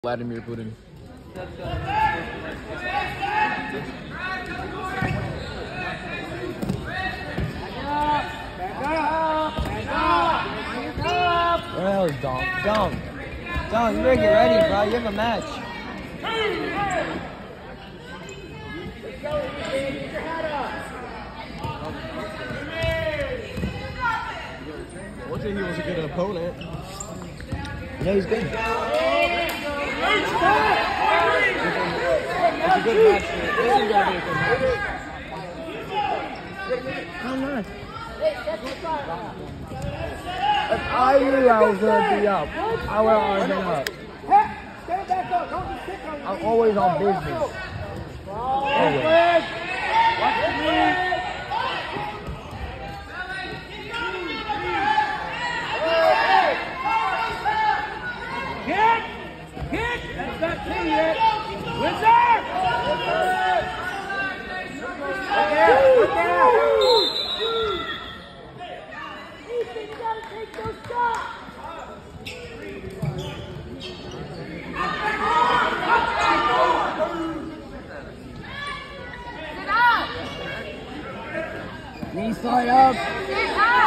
Vladimir Putin. Well, Dom, you better get ready, bro. You have a match. I would say he was a good opponent. Yeah, he's good. It's a good match. This is gonna be a good match. How nice. If I knew I was gonna be up, I would have already been up. I'm always on business. Always. That's not clean yet. Wizard! Ethan, you gotta take those shots! Knee side up. Sit up!